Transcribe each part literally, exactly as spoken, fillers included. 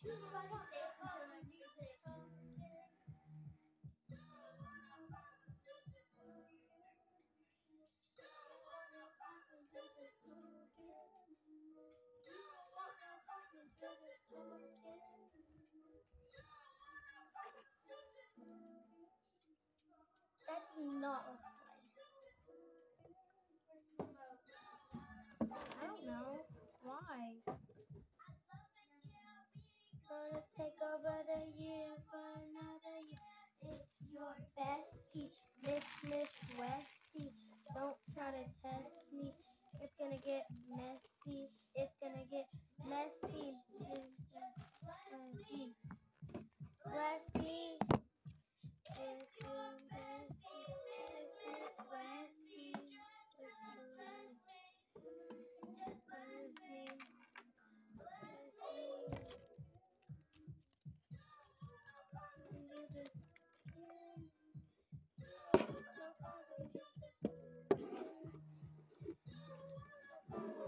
That does not look fun. I don't know. Why? Gonna take over the year for another year. It's your bestie, Miss Miss Westie. Don't try to test me. It's gonna get messy. It's gonna get messy. Messy. Blessy. It's your bestie, Miss Miss Westie. Just bless. Bless me. Bless me. You just can't. No, no, you just can't.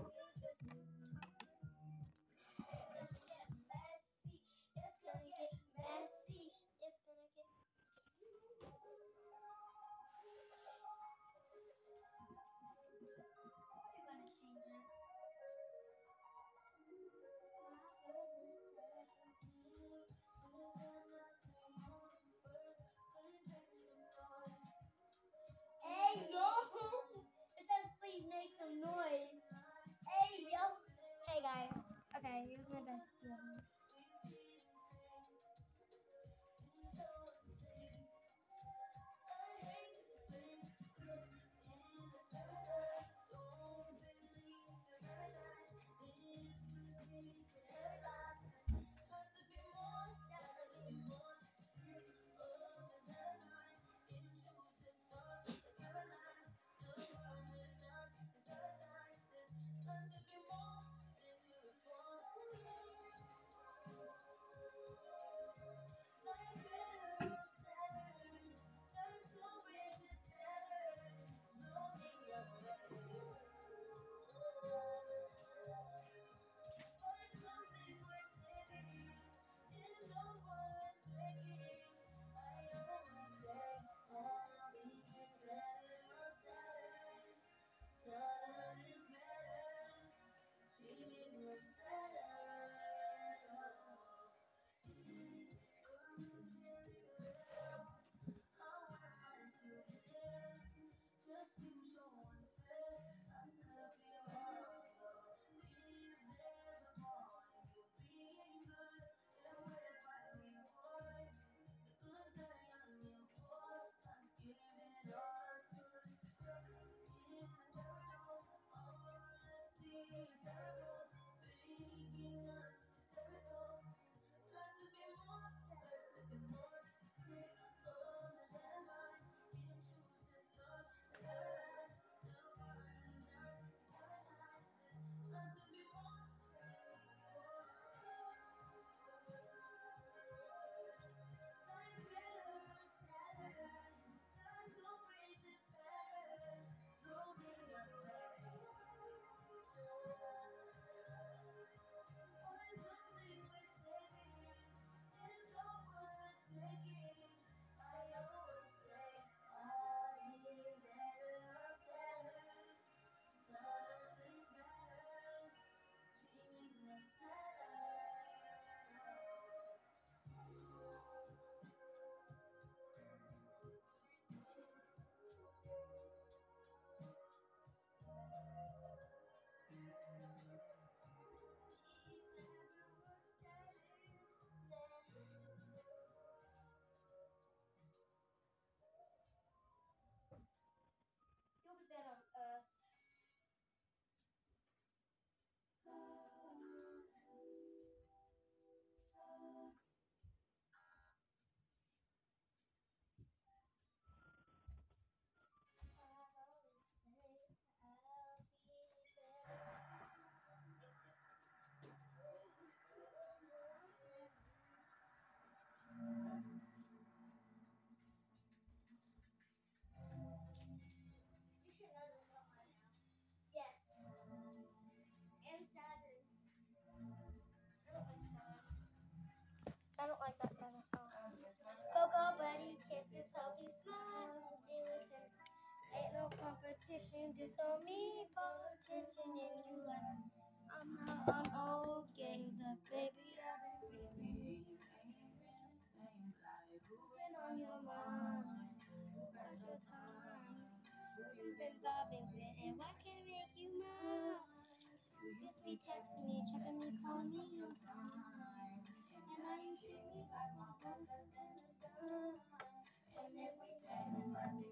I don't like that kind of song. Cocoa buddy kisses, hope you smile. Hey, listen, ain't no competition, just on me, attention, and you like. I'm not on old games, uh, baby. I've been repeating your name in the same life. Who been on your mind? Who got your time? Who you been vibing with, and what can make you mine? You used to be texting me, checking me, calling me on time. And now you treat me like my brother, that's been a dime. And then we met in